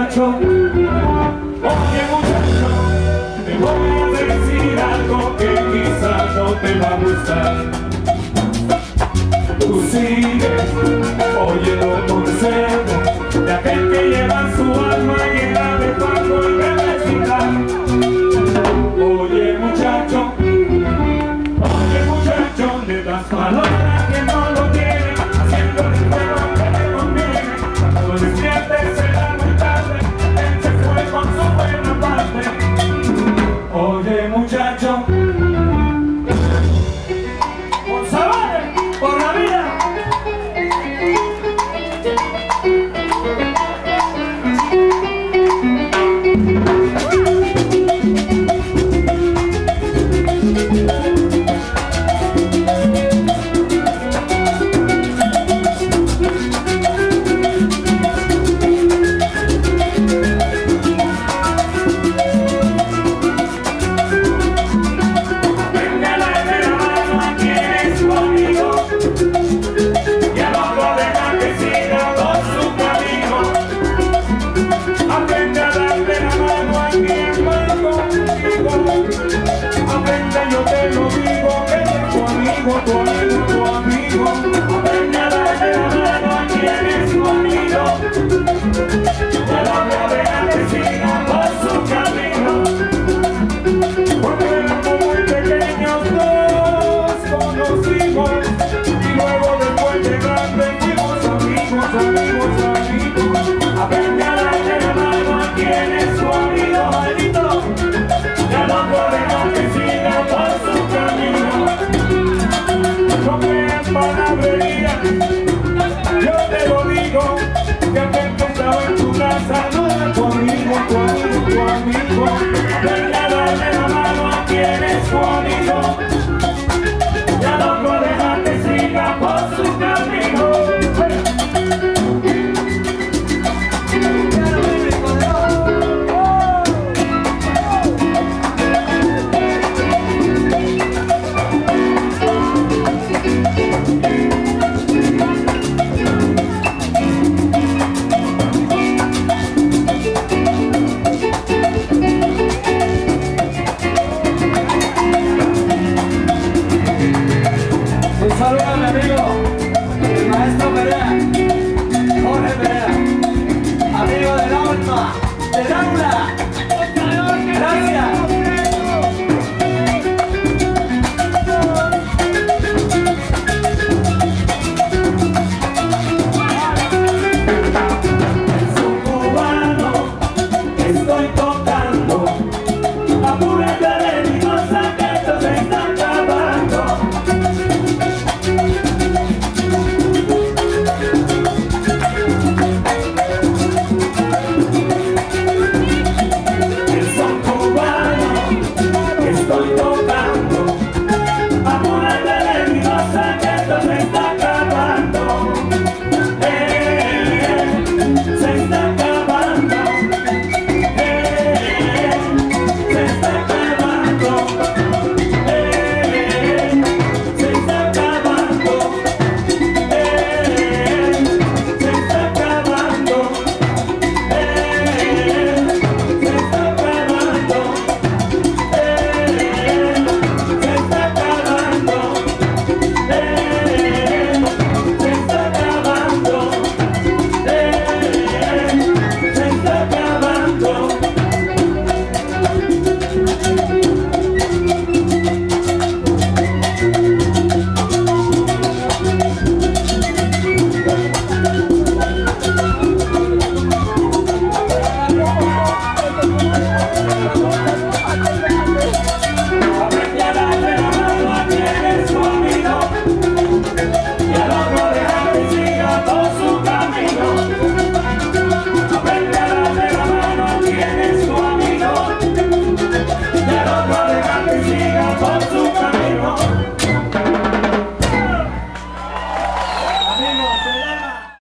muchacho, oye muchacho, te voy a decir algo que quizás no te va a gustar. Tú sigues oyendo el consejo de aquel que lleva su alma llena de fango y de necesidad. Oye muchacho, de las palabras que no lo tienen, haciendo el juego que le conviene. Cuando despiertes será muy tarde, él se fue con su buena parte. Oye muchacho, por saber, por la vida. Yo te lo digo, que es tu amigo, tu amigo, tu amigo. Aprende a darle la mano a quien es tu amigo. Ya la deja que siga por su camino. Cuando éramos muy pequeños nos conocimos y luego después de grandes fuimos amigos, amigos, amigos. Aprende a darle la mano a quien es tu amigo, maldito. Ya no deja que siga por su camino. No creas palabrería, yo te lo digo.